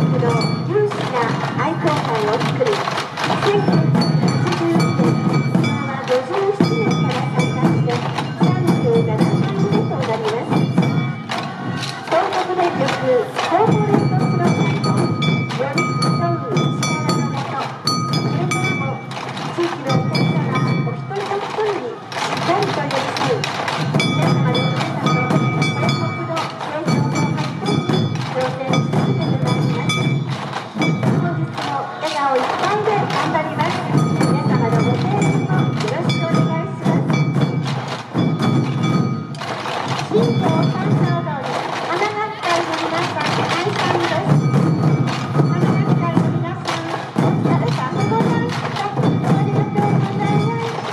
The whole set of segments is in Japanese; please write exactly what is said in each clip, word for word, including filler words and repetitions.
国の有志が愛好会を作り、せんきゅうひゃくはちじゅうにねん、今はごじゅうななねんから参加してさんじゅうななかいめとなります。東北電力コーポレートスローガンのより競う力のもと、これからも地域のお客様お一人お一人にしっかりと寄り添う、皆様の皆さんの全国の成長の発展に挑戦し続けてまいります。本日も笑顔いっぱいで頑張ります。皆様のご声援もよろしくお願いします。新庄三叉踊り花学会の皆さん、解散です。花学会の皆さん、お疲れ様でございました。ありがとうございました。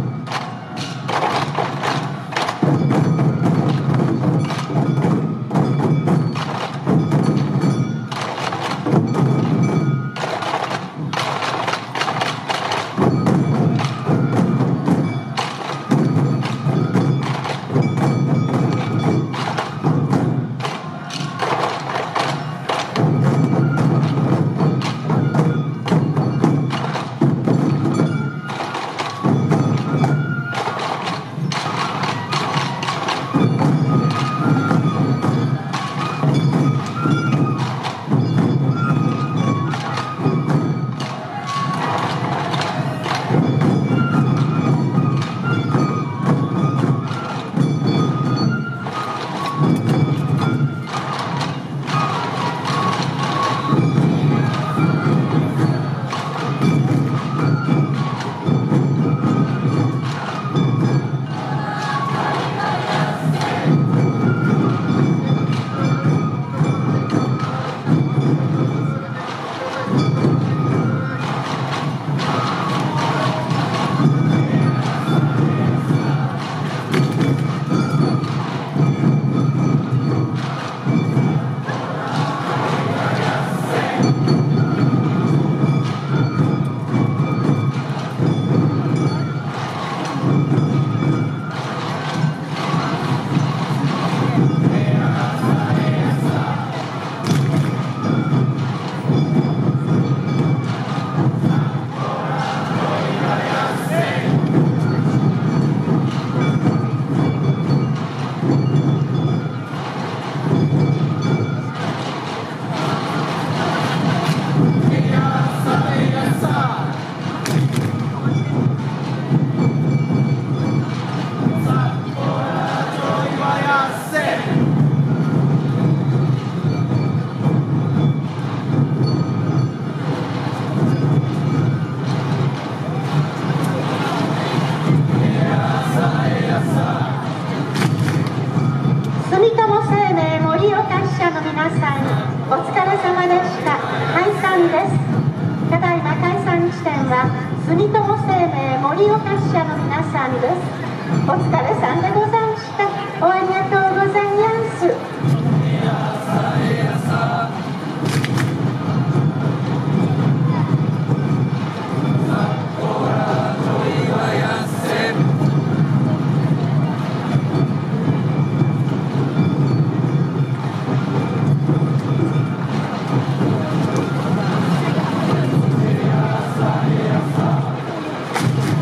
住友生命盛岡支社の皆さん、お疲れ様でした。解散です。ただいま解散地点は住友生命盛岡支社の皆さんです。お疲れさんでございます。